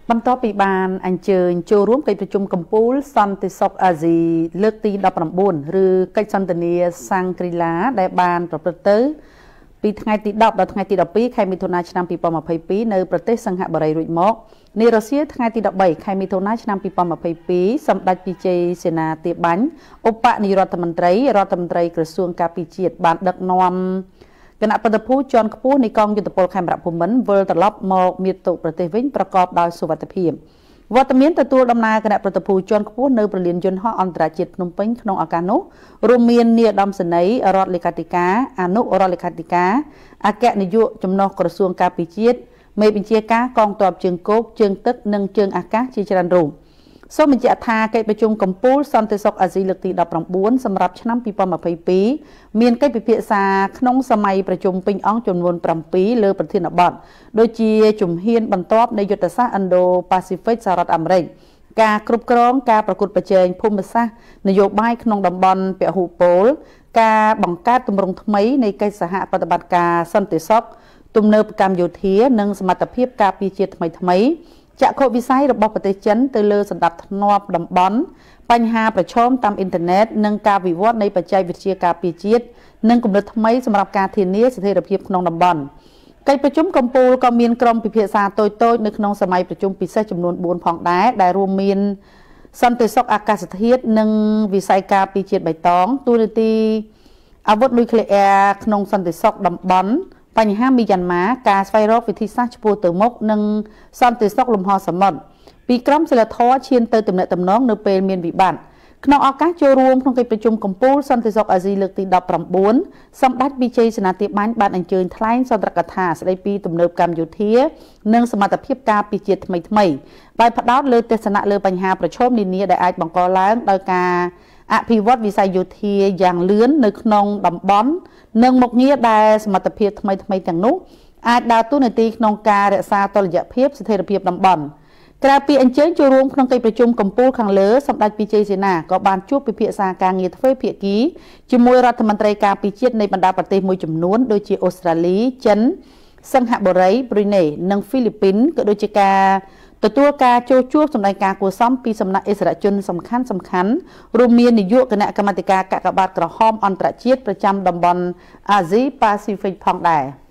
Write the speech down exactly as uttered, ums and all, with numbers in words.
Băng top bị bàn anh chơi châu rúm câyประชุม កម្ពុជា សន្តិសុខអាស៊ីលើកទី ដប់ប្រាំបួន ឬកិច្ចសន្ទនាសាំងគ្រីឡាដែលបានប្រព្រឹត្តទៅពីថ្ងៃទី ដប់ ដល់ថ្ងៃទី ដប់ពីរ ខែមិថុនាឆ្នាំ ពីរពាន់ម្ភៃពីរ នៅប្រទេសសិង្ហបុរីរួចមកនៃរុស្ស៊ីថ្ងៃទី ដប់បី ខែមិថុនាឆ្នាំ ពីរពាន់ម្ភៃពីរ សម្ដេចពិជ័យសេនាទាបាញ់ឧបនាយករដ្ឋមន្ត្រីរដ្ឋមន្ត្រីក្រសួងការពារជាតិបានដឹកនាំគណៈប្រតិភូជាន់ខ្ពស់នៃកងយុទ្ធពលខេមរៈភូមិន្ទវិលត្រឡប់មកមាតុប្រទេសវិញប្រកបដោយសុវត្ថិភាពវត្តមានទទួលដំណើរគណៈប្រតិភូជាន់ខ្ពស់នៅប្រលានយន្តហោះអន្តរជាតិភ្នំពេញក្នុងឱកាសនោះរួមមាននាយឧត្តមសេនីយ៍រដ្ឋលេខាធិការអនុរដ្ឋលេខាធិការអគ្គនាយកចំណុះក្រសួងការពារជាតិមេបញ្ជាការកងទ័ពជើងគោកជើងទឹកនិងជើងអាកាសជាច្រើនរូបសូមបញ្ជាក់ថាកិច្ចប្រជុំកំពូលសន្តិសុខអាស៊ីលើកទី ដប់ប្រាំបួន សម្រាប់ឆ្នាំ ពីរពាន់ម្ភៃពីរ មានកិច្ចពិភាក្សាក្នុងសម័យប្រជុំពេញអង្គចំនួន ប្រាំពីរ លើប្រធានបទដូចជាជំហានបន្ទាប់នៃយុទ្ធសាស្ត្រ Indo-Pacific សហរដ្ឋអាមេរិកការគ្រប់គ្រងការប្រកួតប្រជែងភូមិសាស្ត្រនយោបាយក្នុងតំបន់ពហុពលការបង្កើតទម្រង់ថ្មីនៃកិច្ចសហប្រតិបត្តិការសន្តិសុខទំនើបកម្មយោធានិងសមត្ថភាពការពារជាតិថ្មីថ្មីចក្ខុវិស័យរបស់ប្រទេសចិនទៅលើសណ្ដាប់ធ្នាប់តំបន់បញ្ហាប្រឈមតាមអ៊ីនធឺណិតនិងការវិវត្តនៃបច្ចេកវិទ្យាការពារជាតិនិងគំនិតថ្មីសម្រាប់ការធានាស្ថិរភាពក្នុងតំបន់កិច្ចប្រជុំកំពូលក៏មានក្រុមពិភាក្សាតូចៗនៅក្នុងសម័យប្រជុំពិសេសចំនួនបួនផងដែរដែលរួមមានសន្តិសុខអាកាសធាតុនិងវិស័យការពារជាតិបៃតងទូរនីតិអាវុធនុយក្លេអ៊ែរក្នុងសន្តិសុខតំបន់បញ្ហាមីយ៉ាន់ម៉ាការស្វែងរកវិធីសាស្ត្រឆ្ពោះទៅមុខនិងសន្តិសុខលំហសមុទ្រពីក្រមសីលធម៌ឈានទៅទំនាក់ទំនងនៅពេលមានវិបត្តិក្នុងឱកាសចូលរួមក្នុងកិច្ចប្រជុំកំពូលសន្តិសុខអាស៊ីលើកទី ដប់ប្រាំបួន សម្ដេចពិជ័យសេនាទាបាញ់បានអញ្ជើញថ្លែងសន្ទរកថាស្ដីពីទំនើបកម្មយោធានិងសមត្ថភាពការពារជាតិថ្មីថ្មីដោយផ្ដោតលើទស្សនៈលើបញ្ហាប្រឈមនានាដែលអាចបង្កឡើងដោយការអភិវឌ្ឍវិស័យយោធាយ៉ាងលឿននៅក្នុងតំបន់និងមុខងារដែលសមត្ថភាពថ្មីថ្មីទាំងនោះអាចដើរតួនាទីក្នុងការរក្សាតុល្យភាពស្ថិរភាពតំបន់ក្រៅពីអញ្ជើញចូលរួមក្នុងកិច្ចប្រជុំកំពូលខាងលើសម្ដេចពិជ័យសេនាក៏បានជួបពិភាក្សាការងារទ្វេភាគីជាមួយរដ្ឋមន្ត្រីការពារជាតិនៃបណ្ដាប្រទេសមួយចំនួនដូចជាអូស្ត្រាលីចិនសិង្ហបុរីប្រ៊ុយណេនិងហ្វីលីពីនក៏ដូចជាការទទួលការចូលជួបសម្ដែងការគួរសមពីសំណាក់អិសរាជជនសំខាន់សំខាន់រួមមាននាយកគណៈកម្មាធិការកាកបាទក្រហមអន្តរជាតិប្រចាំតំបន់អាស៊ីប៉ាស៊ីហ្វិកផងដែរ